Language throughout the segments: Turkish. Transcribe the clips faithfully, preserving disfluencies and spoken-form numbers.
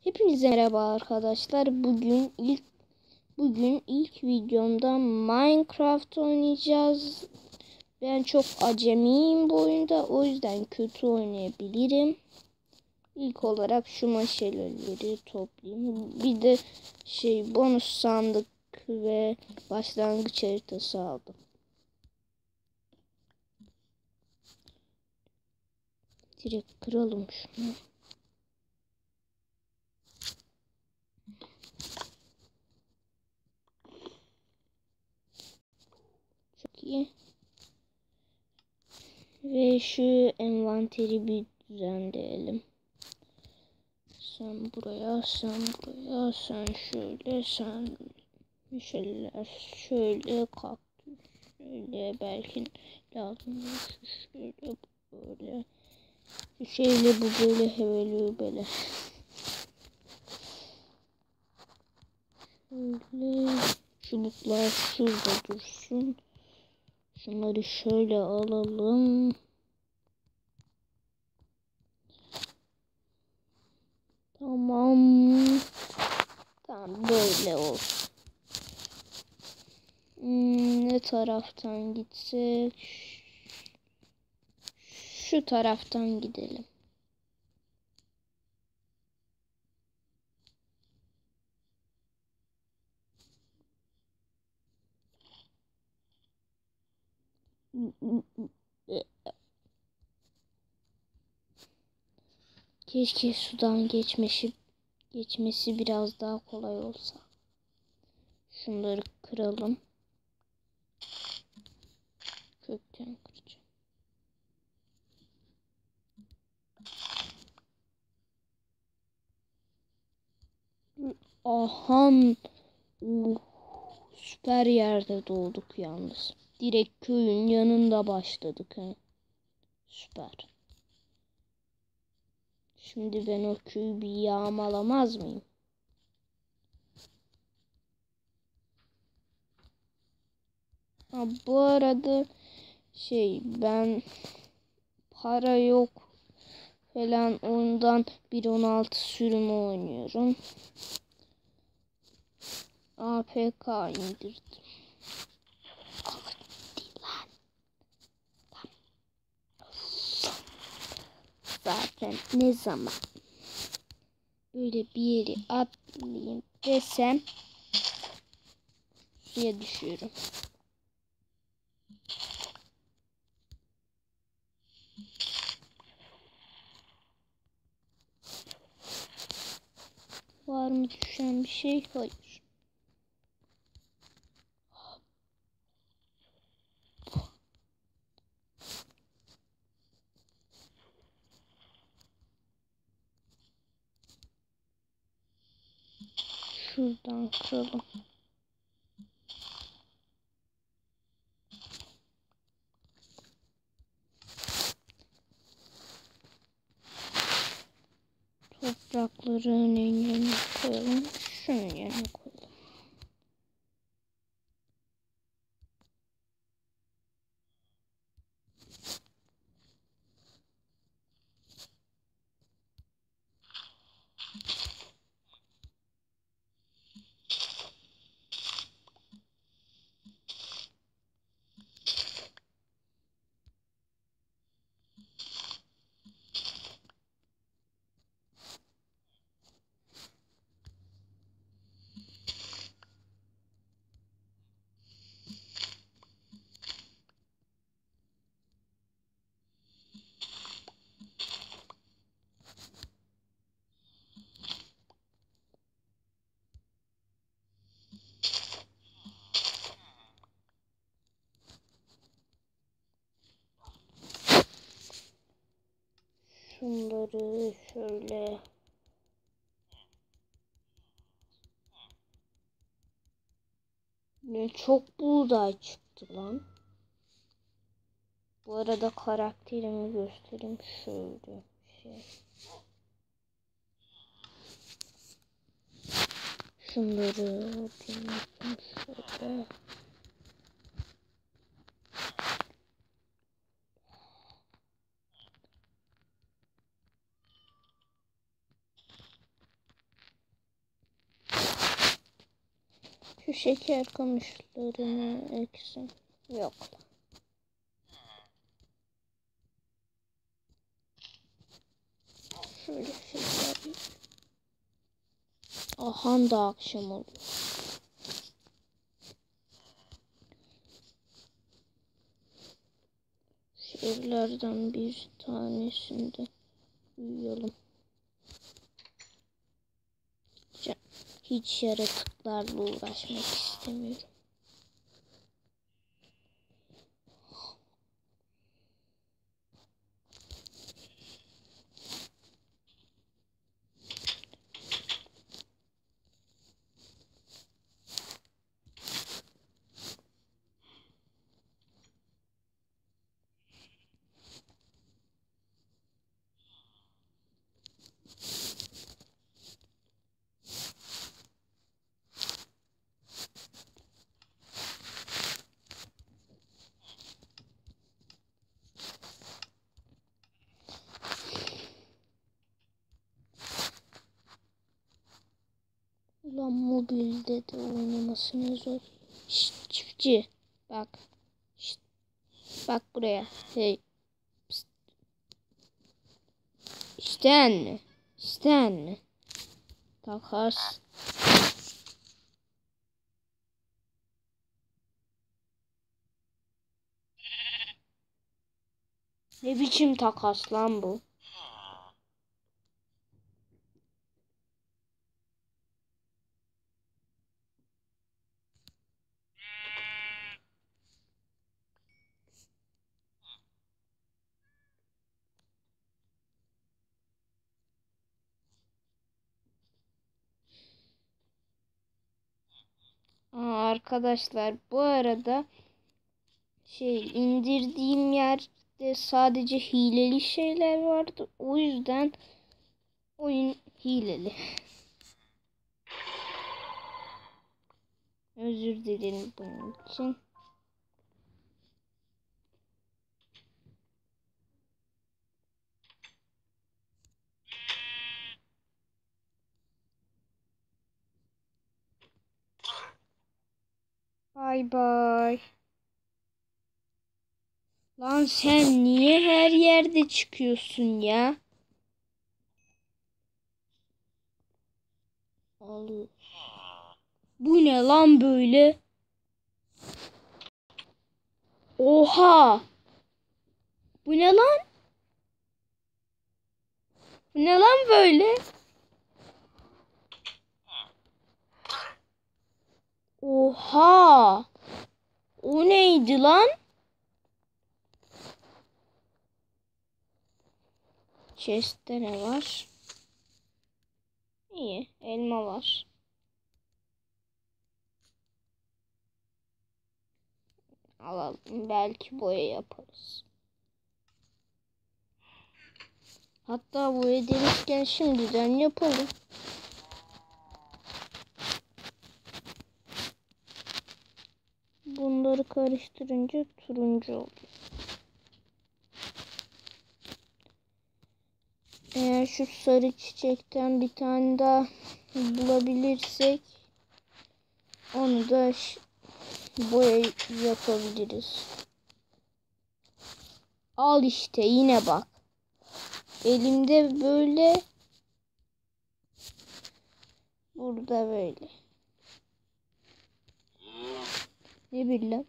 Hepinize merhaba arkadaşlar. Bugün ilk bugün ilk videomda Minecraft oynayacağız. Ben çok acemiyim bu oyunda. O yüzden kötü oynayabilirim. İlk olarak şu meşaleleri toplayayım. Bir de şey bonus sandık ve başlangıç haritası aldım. Direkt kıralım şunu. Çok iyi. Ve şu envanteri bir düzenleyelim. Sen buraya, sen buraya, sen şöyle, sen meşaleler şöyle, kaktüs şöyle, belki lazım şu şöyle, bu böyle, şu şeyle bu böyle, heveli böyle. Şöyle, çubuklar şurada dursun. Şunları şöyle alalım. Tamam. Tamam, böyle olsun. Hmm, ne taraftan gitsek? Şu taraftan gidelim. Keşke sudan geçmesi geçmesi biraz daha kolay olsa. Şunları kıralım. Kökten kıracağım. Ahan. Uh, süper yerde doğduk yalnız. Direkt köyün yanında başladık. He. Süper. Şimdi ben o köyü bir yağmalamaz mıyım? Ha, bu arada şey ben para yok falan ondan bir nokta on altı sürümü oynuyorum. A P K indirdim. Zaten ne zaman böyle bir yeri atlayayım desem suya düşüyorum. Var mı düşen bir şey? Hayır. Şuradan kıralım. Toprakların yerine koyalım. Şunun yerine koyalım. Şunları şöyle ne çok buğday çıktı lan. Bu arada karakterimi göstereyim şöyle şey. Şunları atayım şöyle. Şu şeker kamışlarını eksin. Yok. Şöyle şeker. Aha da akşam oldu. Şu evlerden bir tanesinde uyuyalım. Hiç yaratıklarla uğraşmak istemiyorum. Ulan mobilde de oynaması ne zor. Şşt, çiftçi. Bak. Şşt. Bak buraya. Hey. Psst. İşten mi? İşten mi? Takas. Ne biçim takas lan bu? Aa, arkadaşlar bu arada şey indirdiğim yerde sadece hileli şeyler vardı. O yüzden oyun hileli. Özür dilerim bunun için. Bay bay. Lan sen niye her yerde çıkıyorsun ya? Allah. Bu ne lan böyle? Oha! Bu ne lan? Bu ne lan böyle? Oha! O neydi lan? Chest'te ne var? İyi, elma var. Alalım, belki boya yaparız. Hatta boya demişken şimdiden yapalım. Bunları karıştırınca turuncu oluyor. Eğer şu sarı çiçekten bir tane daha bulabilirsek onu da boya yapabiliriz. Al işte yine bak. Elimde böyle. Burada böyle. Ne bileyim.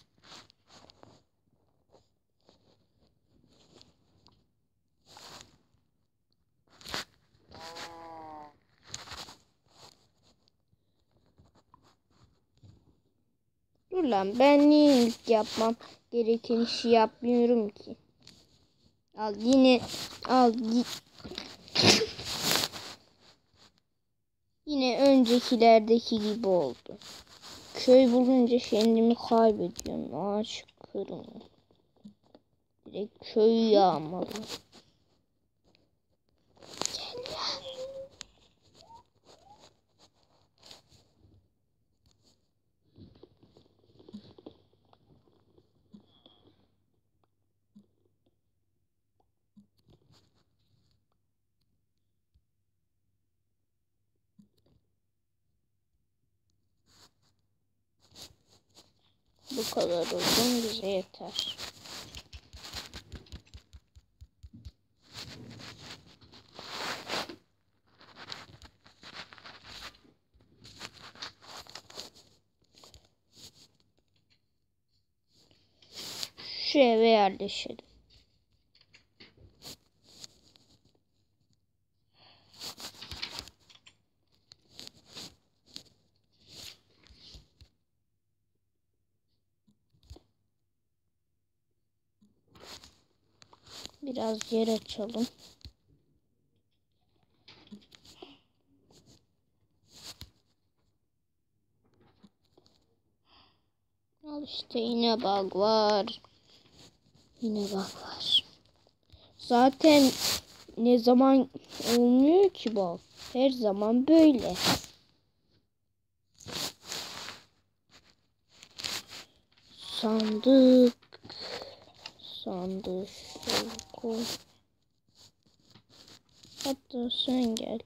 Dur lan ben niye ilk yapmam gereken işi yapmıyorum ki? Al yine al git. Yine öncekilerdeki gibi oldu. Köy bulunca kendimi kaybediyorum. Ağaç kırın. Direkt köyü yağmalı. Bu kadar uzun bize yeter. Şu eve yerleşelim. Biraz yer açalım. Al işte yine bug var. Yine bug var. Zaten ne zaman olmuyor ki bu? Her zaman böyle. Sandık. Sandık. Koy. Hatta sen gel.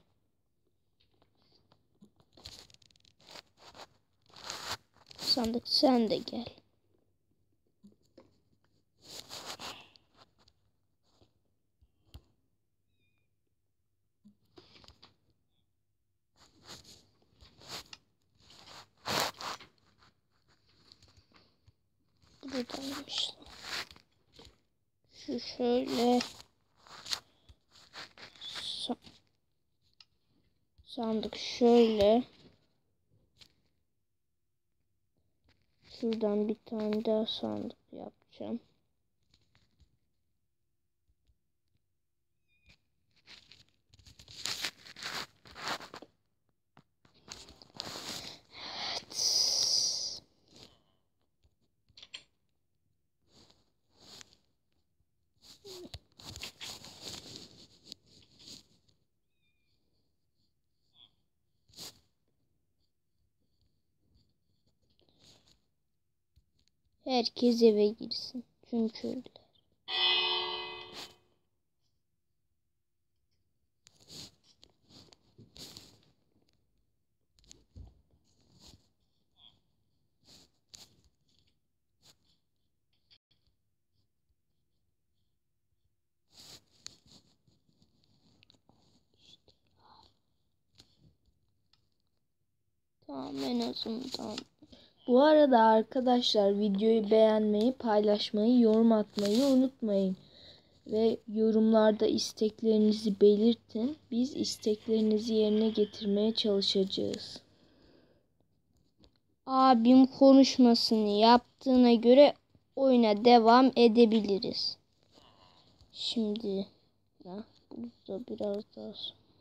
Sandık sen de gel. Buradaymış. Şu şöyle. Sa sandık şöyle. Şuradan bir tane daha sandık yapacağım. Evet. Herkes eve girsin. Çünkü öyle. Tamam en azından. Bu arada arkadaşlar videoyu beğenmeyi, paylaşmayı, yorum atmayı unutmayın. Ve yorumlarda isteklerinizi belirtin. Biz isteklerinizi yerine getirmeye çalışacağız. Abim konuşmasını yaptığına göre oyuna devam edebiliriz. Şimdi ya, burada biraz daha.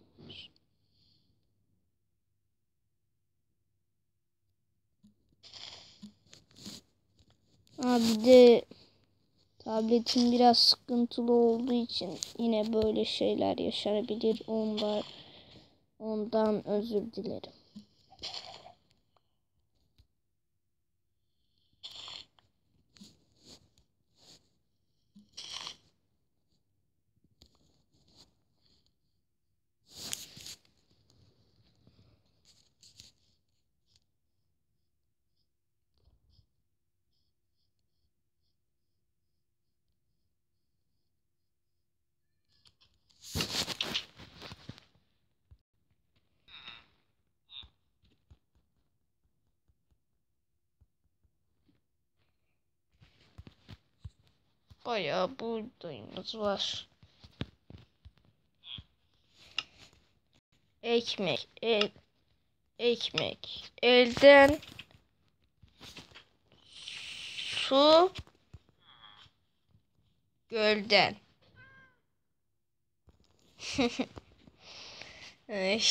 Abi de tabletim biraz sıkıntılı olduğu için yine böyle şeyler yaşanabilir. Onlar, ondan özür dilerim. Bayağı buğdayımız var. Ekmek, el, ekmek, elden, su, gölden. Ay.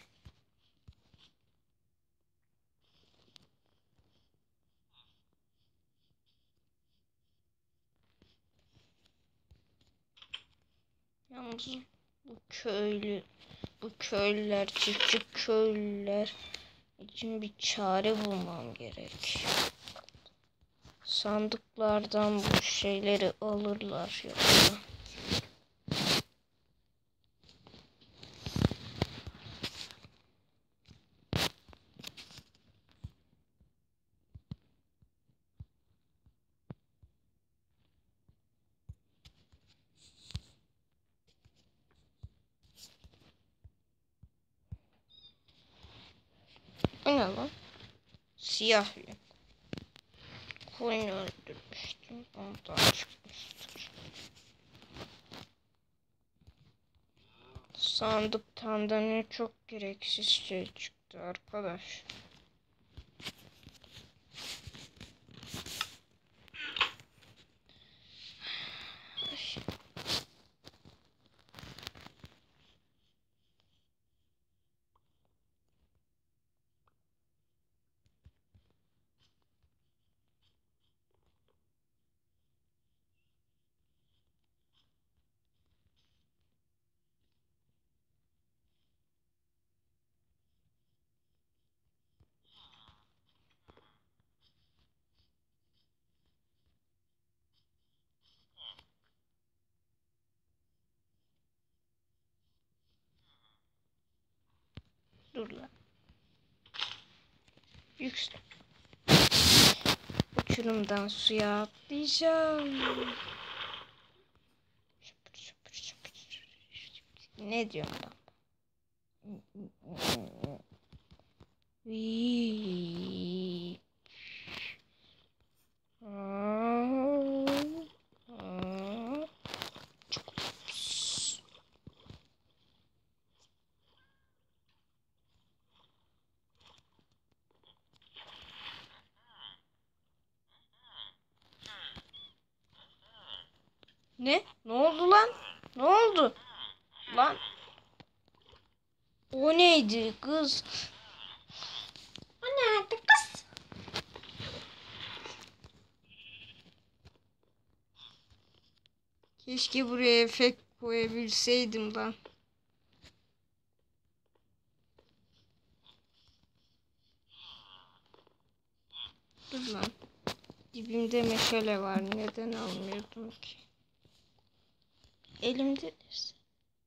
Yalnız bu köylü, bu köylüler, küçük köylüler için bir çare bulmam gerek. Sandıklardan bu şeyleri alırlar yoksa. O ne lan? Siyah yün. Koyun öldürmüştüm. Ondan çıkmıştır. Sandıktan da ne çok gereksiz şey çıktı arkadaş. Dur lan. Yüksek. Uçurumdan suya atlayacağım. Şıpır şıpır şıpır şıpır. Ne diyorum ben? Vii. Ne? Ne oldu lan? Ne oldu? Lan. O neydi kız? O nerede kız? Keşke buraya efekt koyabilseydim lan. Dur lan. Dibimde meşale var. Neden almıyordum ki? Elimde dersin.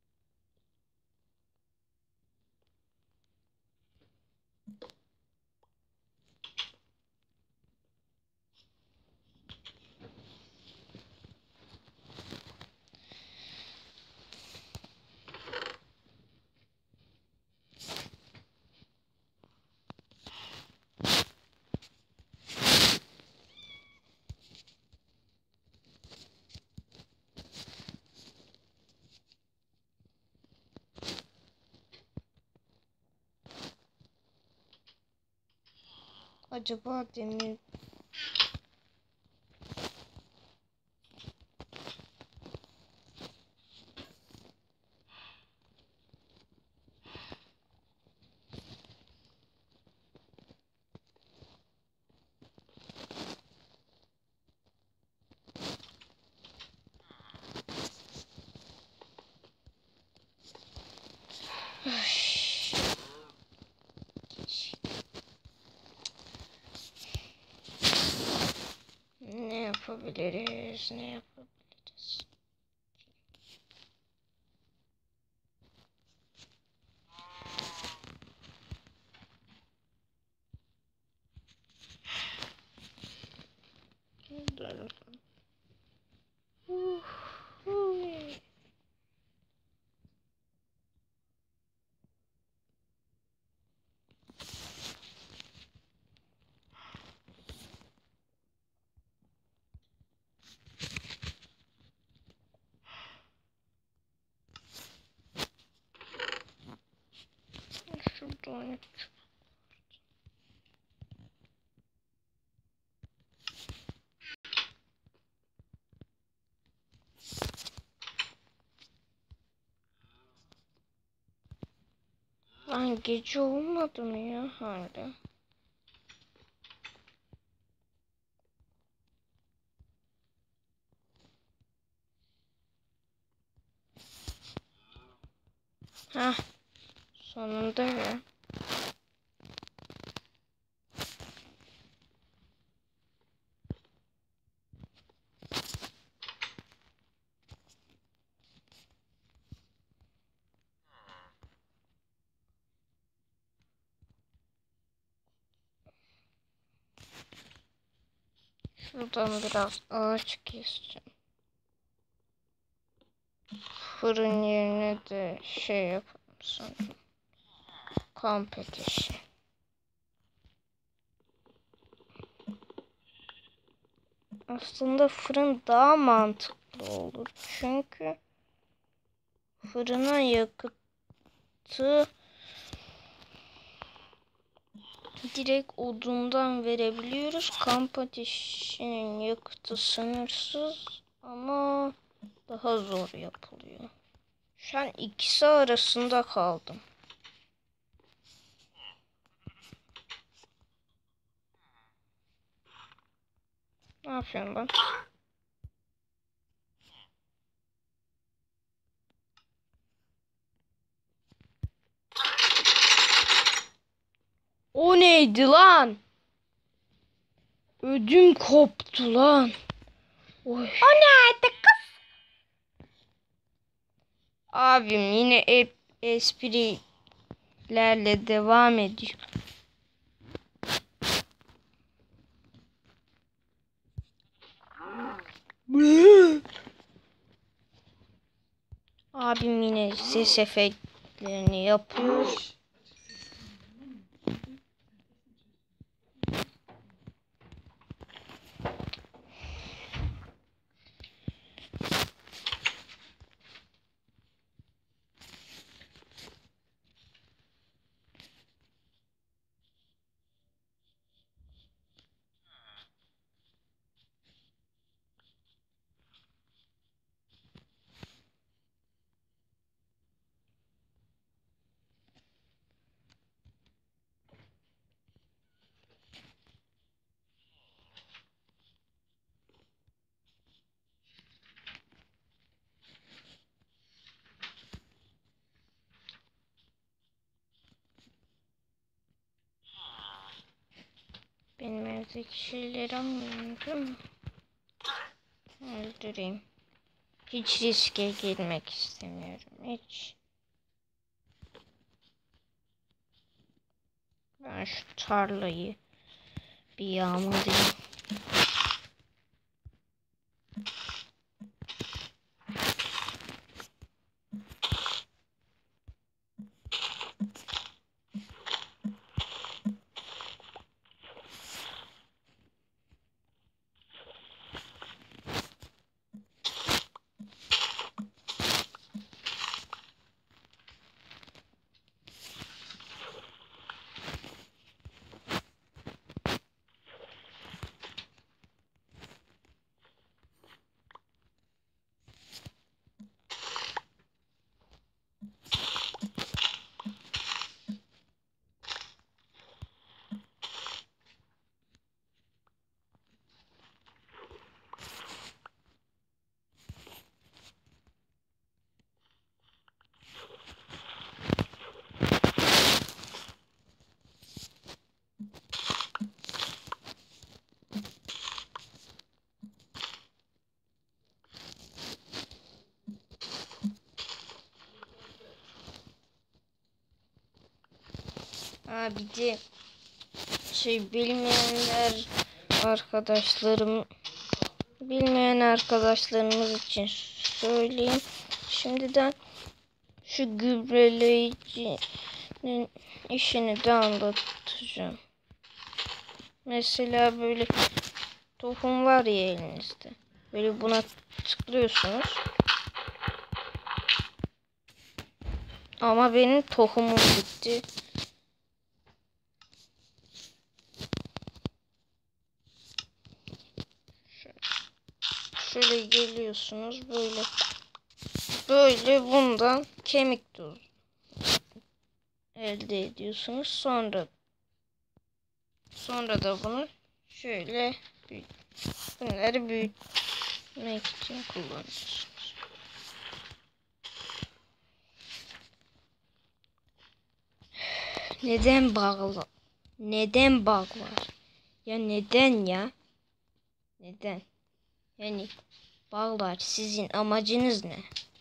Acaba demir... Ne yapabiliriz? Ne yapabiliriz? Dur. Uh, uh. Şuradan lan gece olmadı mı ya hala? Hah, sonunda ya. Şuradan biraz ağaç keseceğim. Fırın yerine de şey yapalım sanırım. Kamp ateşi. aslında fırın daha mantıklı olur. Çünkü fırına yakıtı direkt odundan verebiliyoruz. Kamp ateşinin yakıtı sınırsız ama daha zor yapılıyor. Şu an ikisi arasında kaldım. Ne yapıyorum ben? O neydi lan? Ödüm koptu lan. Oy. O neydi kız? Abim yine e esprilerle devam ediyor. Abim yine ses efektlerini yapıyor. Benim evdeki şeyleri almıyorum. Öldüreyim. Hiç riske girmek istemiyorum. Hiç. Ben şu tarlayı bir yağmalayayım. Ha bir de şey bilmeyenler arkadaşlarım bilmeyen arkadaşlarımız için söyleyeyim. Şimdiden şu gübreleyicinin işini de anlatacağım. Mesela böyle tohum var ya elinizde. Böyle buna tıklıyorsunuz. Ama benim tohumum bitti. Şöyle geliyorsunuz böyle. Böyle bundan kemik tozu elde ediyorsunuz. Sonra sonra da bunu şöyle büyüt, bunları büyütmek için kullanıyorsunuz. Neden bağlı? Neden bağ var? Ya neden ya? Neden? Yani bağlar sizin amacınız ne?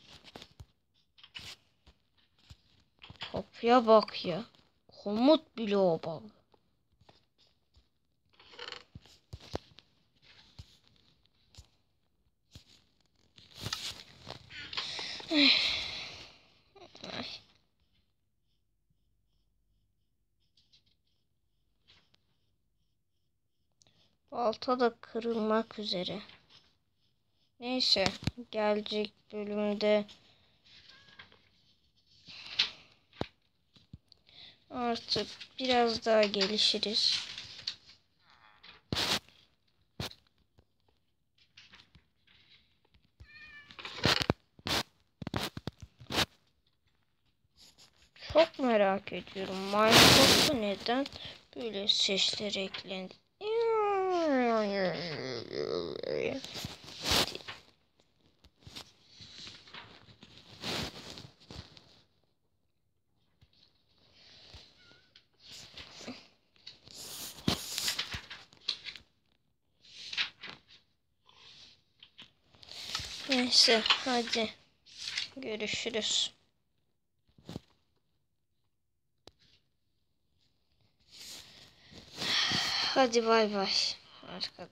Kapıya bak ya. Komut bile o bağlı. Ay. Balta da kırılmak üzere. Neyse, gelecek bölümde artık biraz daha gelişiriz. Çok merak ediyorum. Minecraft'ta neden böyle sesler eklendi? Neyse, hadi görüşürüz. Hadi bay bay arkadaşlar.